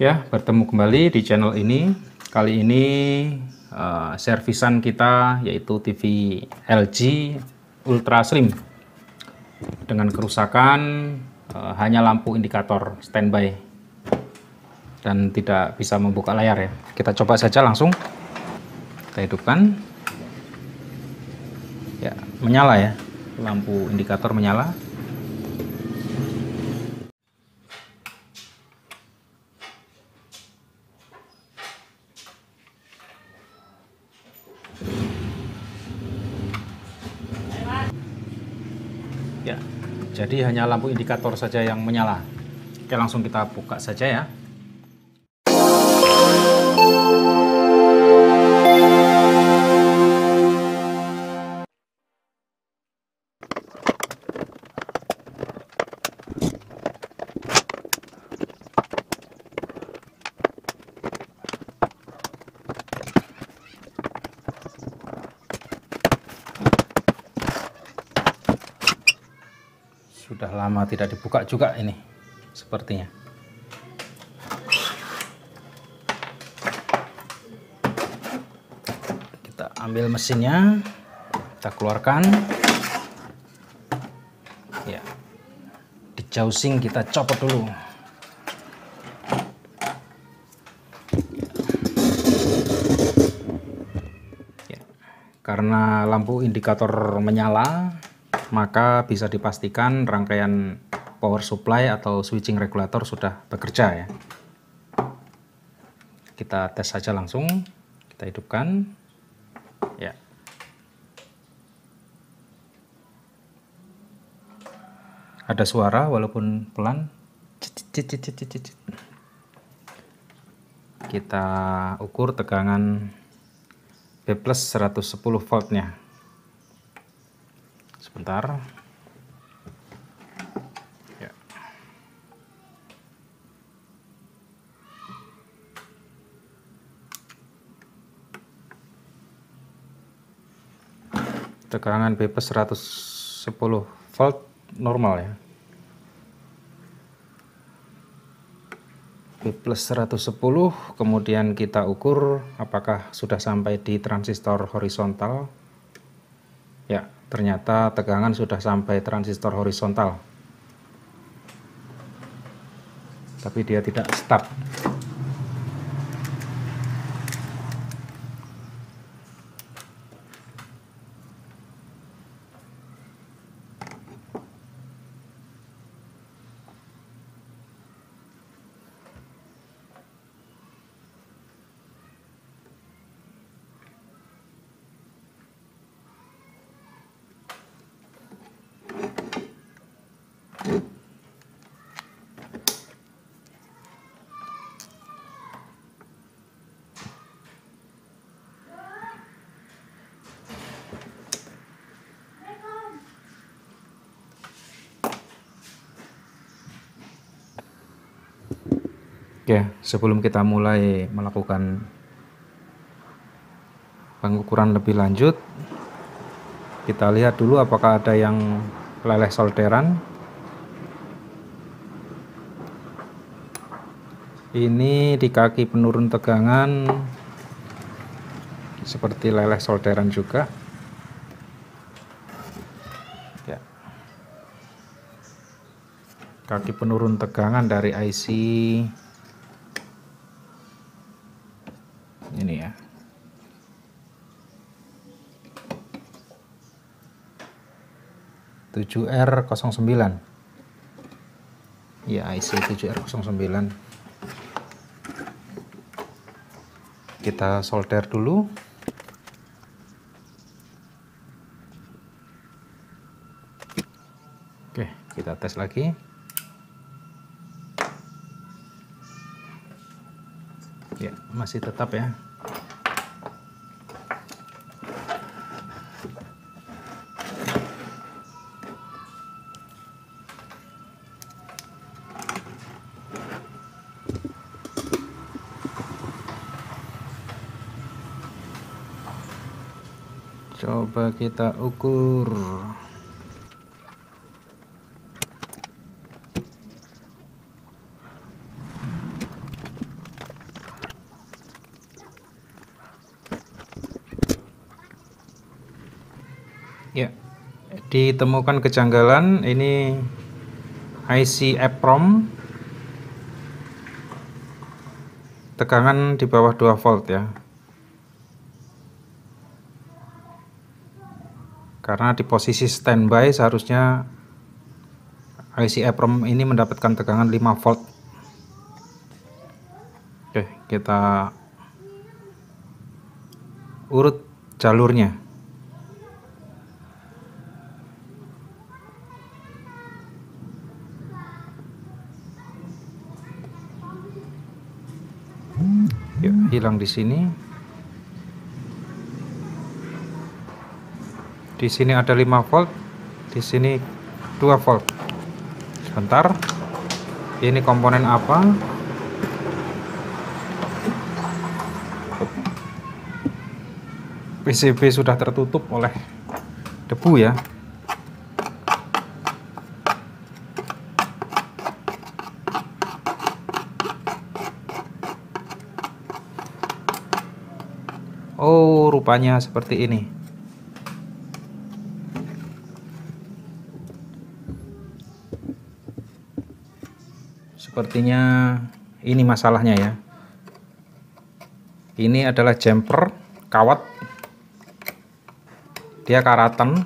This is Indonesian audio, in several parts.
Ya, bertemu kembali di channel ini. Kali ini servisan kita yaitu TV LG Ultra Slim dengan kerusakan hanya lampu indikator standby dan tidak bisa membuka layar ya. Kita coba saja langsung. Kita hidupkan. Ya, menyala ya. Lampu indikator menyala. Ya, jadi hanya lampu indikator saja yang menyala. Oke, langsung kita buka saja ya. Sudah lama tidak dibuka juga ini sepertinya. Kita ambil mesinnya, kita keluarkan ya. Di housing kita copot dulu ya. Karena lampu indikator menyala, maka bisa dipastikan rangkaian power supply atau switching regulator sudah bekerja ya. Kita tes saja langsung, kita hidupkan ya. Ada suara walaupun pelan. Kita ukur tegangan B+ 110 voltnya. Sebentar ya. Tegangan B+ 110 volt normal ya. B+ 110, kemudian kita ukur apakah sudah sampai di transistor horizontal. Ya, ternyata tegangan sudah sampai transistor horizontal, tapi dia tidak start. Oke, sebelum kita mulai melakukan pengukuran lebih lanjut, kita lihat dulu apakah ada yang leleh solderan. Ini di kaki penurun tegangan seperti leleh solderan juga ya. Kaki penurun tegangan dari IC ini ya. -7R09 ya, IC 7R09. Kita solder dulu. Oke, kita tes lagi. Ya, masih tetap ya. Coba kita ukur. ditemukan kejanggalan. Ini IC EPROM tegangan di bawah 2 volt ya, karena di posisi standby seharusnya IC EPROM ini mendapatkan tegangan 5 volt. Oke, kita urut jalurnya. Yuk, hilang di sini. Di sini ada 5 volt, di sini 2 volt. Sebentar. Ini komponen apa? PCB sudah tertutup oleh debu ya. Oh, rupanya seperti ini. Sepertinya ini masalahnya ya. Ini adalah jumper kawat. Dia karatan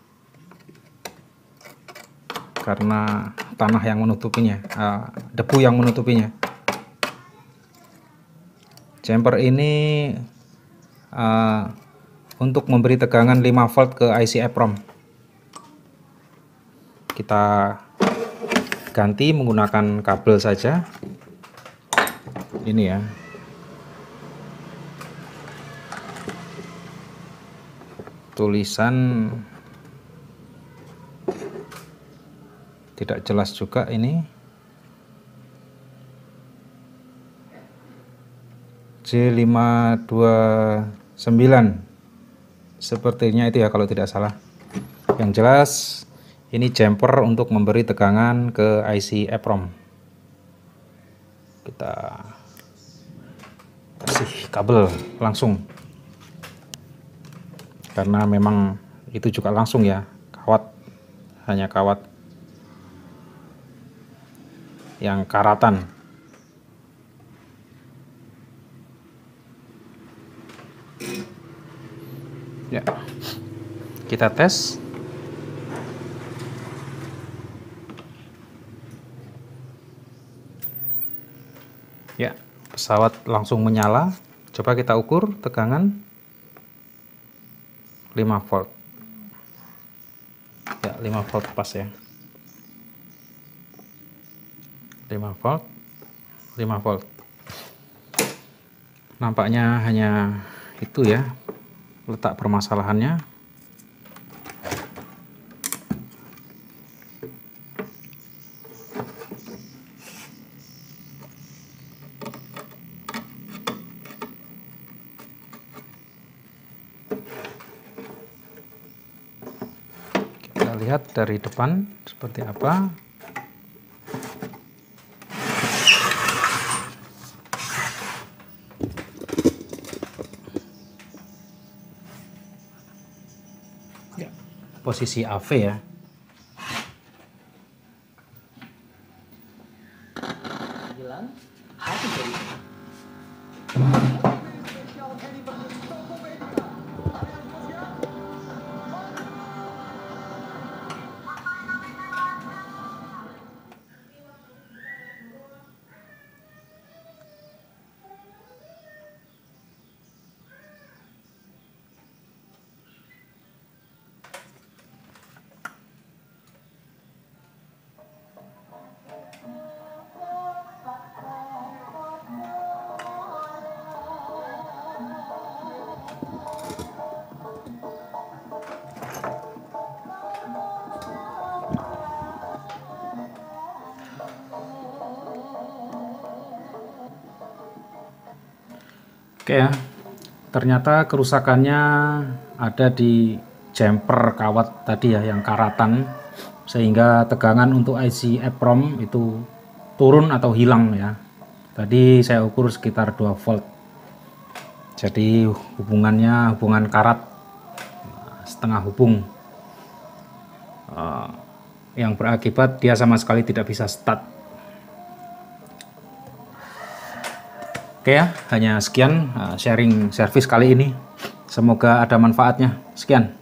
karena tanah yang menutupinya, debu yang menutupinya. Jumper ini untuk memberi tegangan 5 volt ke IC EPROM. Kita ganti menggunakan kabel saja. Ini ya. Tulisan tidak jelas juga ini. J529 sepertinya itu ya kalau tidak salah. Yang jelas ini jumper untuk memberi tegangan ke IC EPROM. Kita kasih kabel langsung, karena memang itu juga langsung ya, kawat, hanya kawat yang karatan. Ya, kita tes. Ya, pesawat langsung menyala. Coba kita ukur tegangan 5 volt. Ya, 5 volt pas ya. 5 volt. 5 volt. Nampaknya hanya itu ya letak permasalahannya. Kita lihat dari depan seperti apa. Ya, posisi AV ya. Oke ya, ternyata kerusakannya ada di jumper kawat tadi ya, yang karatan, sehingga tegangan untuk IC EPROM itu turun atau hilang ya. Tadi saya ukur sekitar 2 volt. Jadi hubungannya hubungan karat setengah hubung. yang berakibat dia sama sekali tidak bisa start. Oke ya, hanya sekian sharing servis kali ini. Semoga ada manfaatnya. Sekian.